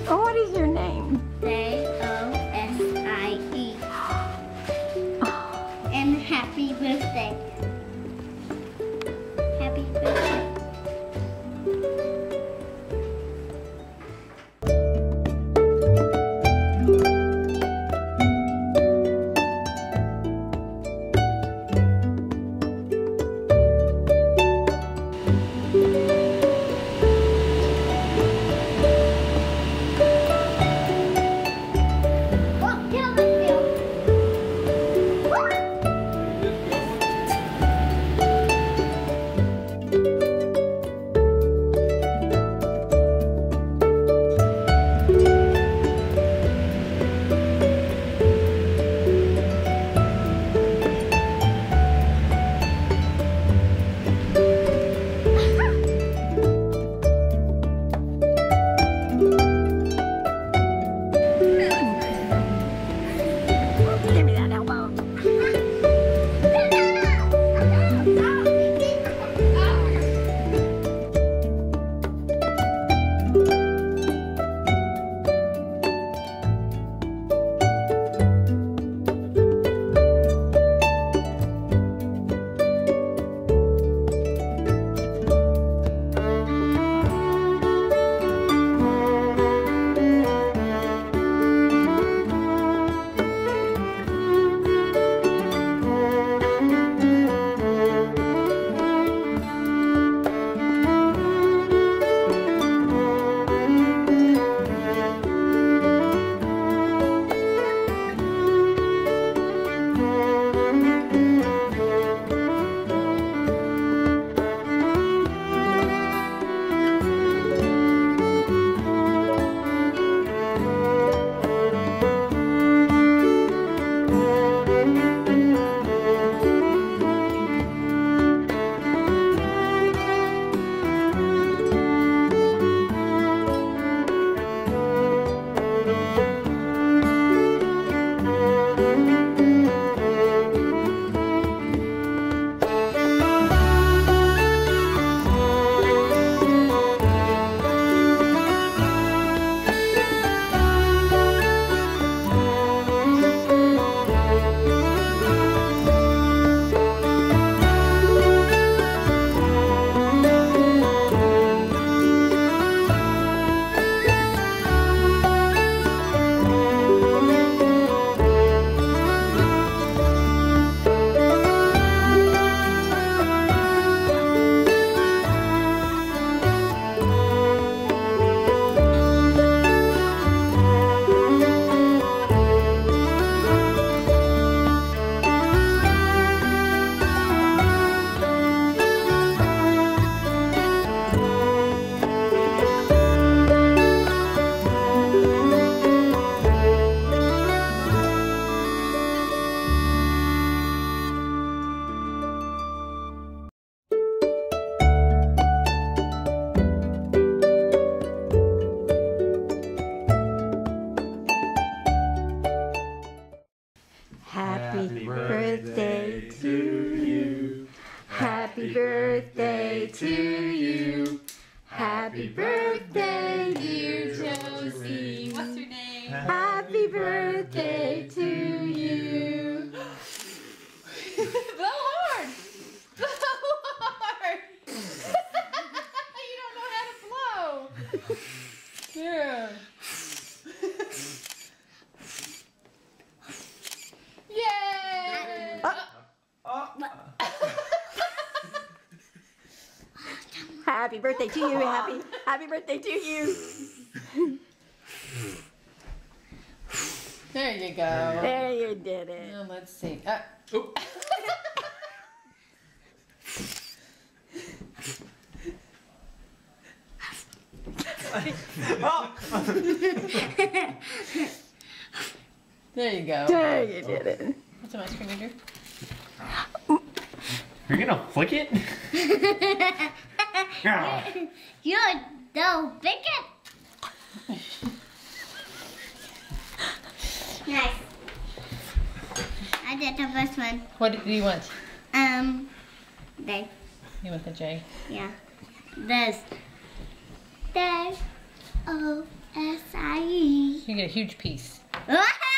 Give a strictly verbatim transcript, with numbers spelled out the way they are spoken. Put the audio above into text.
Oh, what is your name? J O S I E. And happy birthday. Happy birthday. Happy birthday to you. Happy birthday to you. Happy birthday, dear Josie. What's your name? Happy birthday to you. Blow hard. Blow hard. You don't know how to blow. Yeah. Yay! Happy birthday to you. Happy happy birthday to you. There you go. There you did it. Now let's see. Uh, Oh. there you go. There you did it. What's some ice cream, Andrew? You're gonna flick it? You're so big. Nice. I did the first one. What do you want? Um, this. You want the J? Yeah. This. This. Oh. S I E. You get a huge piece. Ah!